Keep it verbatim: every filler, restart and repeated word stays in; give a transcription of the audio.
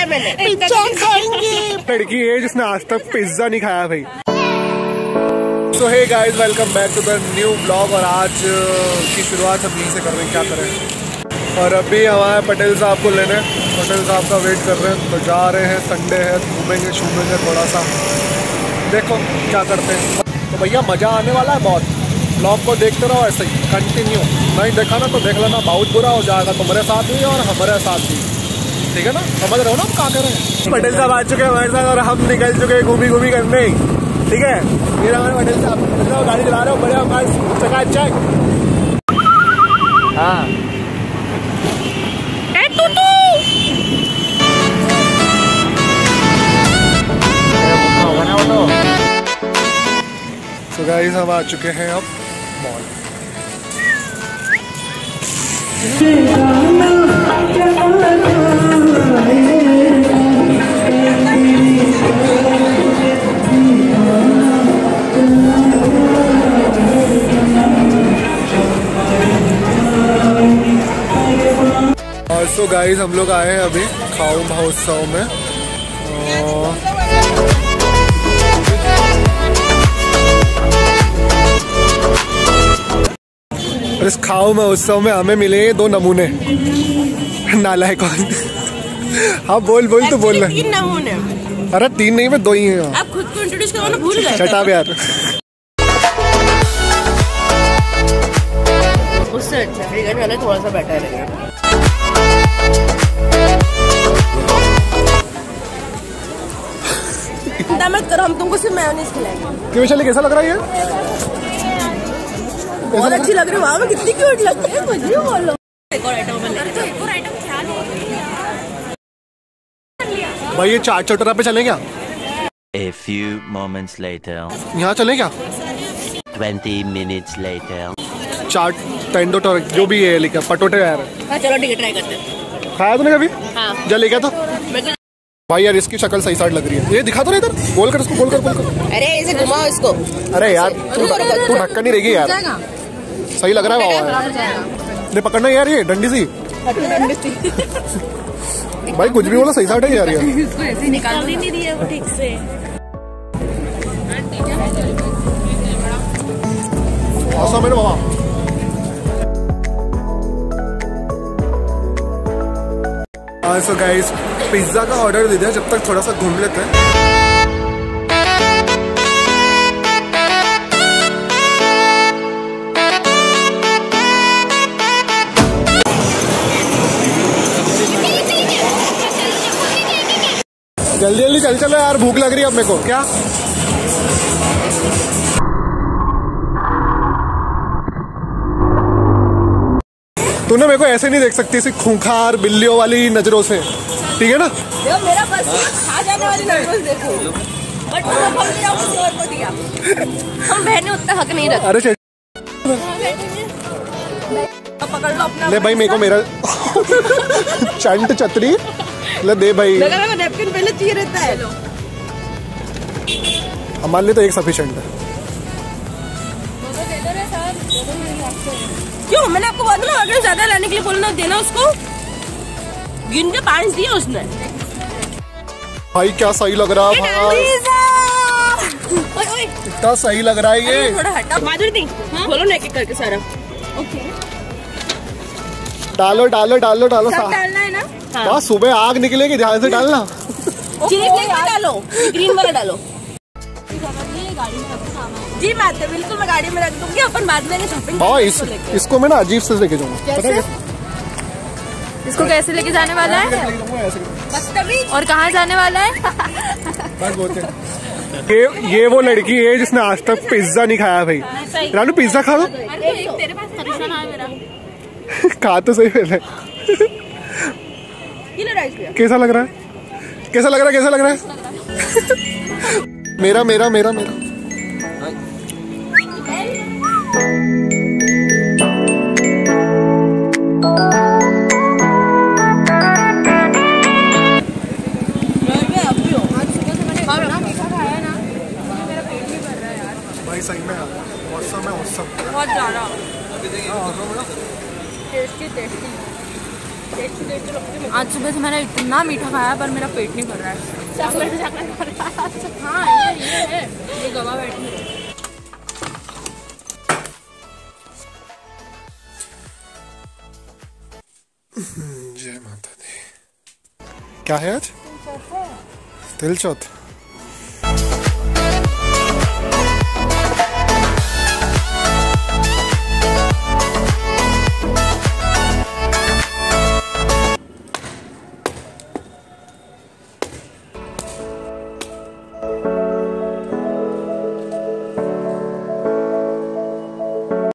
मैंने पिज्जा खाएंगे। लड़की है जिसने आज तक पिज्जा नहीं खाया भाई। So hey guys, welcome back to the new blog. और आज की शुरुआत हम यहीं से कर रहे हैं, क्या करें। और अभी हमारे पटेल साहब को लेने, पटेल साहब का वेट कर रहे हैं, तो जा रहे हैं। संडे है, घूमेंगे शूमेंगे थोड़ा सा, देखो क्या करते हैं। तो भैया मज़ा आने वाला है बहुत। ब्लॉग को देखते रहो ऐसे ही कंटिन्यू। नहीं देखा ना तो देख लेना, बहुत बुरा हो जाएगा तुम्हारे साथ भी और हमारे साथ भी, ठीक है ना। समझ रहे हो ना हम क्या करें। पटेल साहब आ चुके हैं हमारे साथ और हम निकल चुके हैं घूमी घूमी करने, ठीक है। ये हमारे पटेल साहब, पटेल साहब गाड़ी चला रहे हो, बढ़िया हमारे चकाचक। हाँ तो गाइस हम आ चुके हैं अब मॉल। और सो गाइस हम लोग आए हैं अभी खाऊ महोत्सव में। और इस खाऊ महोत्सव में हमें मिले दो नमूने। नालायक कौन? हाँ बोल बोल तो बोल रहे। तीन नमूने। अरे तीन नहीं, मैं दो ही हैं। आप खुद को इंट्रोड्यूस करो ना, भूल गए। शट अप यार। उससे अच्छा फ्रीगन वाला थोड़ा सा बेटर है। मत करो, हम तुमको सिर्फ मेयोनीज खिलाएंगे। क्यों चले, कैसा लग रहा है ये? बहुत अच्छी लग रही है। वाह कितनी क्यूट लग रही है, मुझे बोलो। एक और आइटम बन तो एक और आइटम क्या ले भाई ये चाट चटोरा पे चलें क्या? A few moments later. यहाँ चलें क्या? Twenty minutes later. चाट टेंडो जो भी है लिखा, पटोटे यार। हाँ चलो ठीक है, ट्राई करते हैं। खाया तूने कभी? हाँ। जा ले गया तो भाई यार, इसकी शक्ल सही साइड लग रही है। ये दिखा तो नहीं इधर, गोल कर इसको, गोल कर गोल कर। अरे इसे घुमाओ इसको। अरे यार तू तू ढक्कन नहीं रहेगी यार, सही लग रहा है बाबा। नहीं पकड़ना यार, ये डंडी सी। भाई कुछ भी बोला, सही साइड है यार। इसको ऐसे निकाल नहीं रही है वो ठीक से। ऐसा मेरे बाबा। हाँ सो गाइस, पिज्जा का ऑर्डर दे दिया, जब तक थोड़ा सा घूम लेते हैं। जल्दी जल्दी चल चलो यार, भूख लग रही है अब मेरे को। क्या तूने मेरे को ऐसे नहीं देख सकती, इसी खूंखार बिल्लियों वाली नजरों से, ठीक है ना। देखो मेरा बस खा जाने वाली नजरों देखो, बट हम दिया को दिया। हम बहनें उतना हक नहीं रखते। अरे पकड़ लो अपना। ले भाई मेरे को मेरा चंट छतरी ले दे भाई। नैपकिन पहले चाहिए रहता है। हमारे लिए तो एक सफिशिएंट है। क्यों? मैंने आपको बोला ना, अगर ज्यादा लाने के लिए बोलना देना उसको। गिन के पांच दिए उसने। भाई क्या सही लग रहा है भाई, इतना सही लग रहा है ये। थोड़ा हटा माधुरी, बोलो ना एक एक करके सारा। ओके डालो डालो डालो डालो, सब डालना है ना। हाँ सुबह आग निकलेगी, ध्यान से डालना। डालो ग्रीन वाला डालो। जी माते बिल्कुल, मैं गाड़ी में रख दूंगी, अपन बाद में शॉपिंग। हाँ इस, इसको मैं ना अजीब से लेके जाऊंगा। पता है इसको कैसे लेके जाने वाला है और कहाँ जाने वाला है? ये ये वो लड़की है जिसने आज तक पिज्जा नहीं खाया भाई। रानू पिज्जा खा लो। तेरे पास परेशान है मेरा। खा तो सही पहले। कैसा लग रहा है, कैसा लग रहा है, कैसा लग रहा है? मेरा मेरा मेरा मेरा भाई सही में औसम है, औसम बहुत ज्यादा टेस्टी टेस्टी टेस्टी टेस्टी। आज सुबह से मैंने इतना मीठा खाया पर मेरा पेट नहीं भर रहा है। चॉकलेट चॉकलेट भर रहा है। हाँ ये ये है, ये गवा बैठी है। जय माता दी। क्या है आज? तिल चौथ।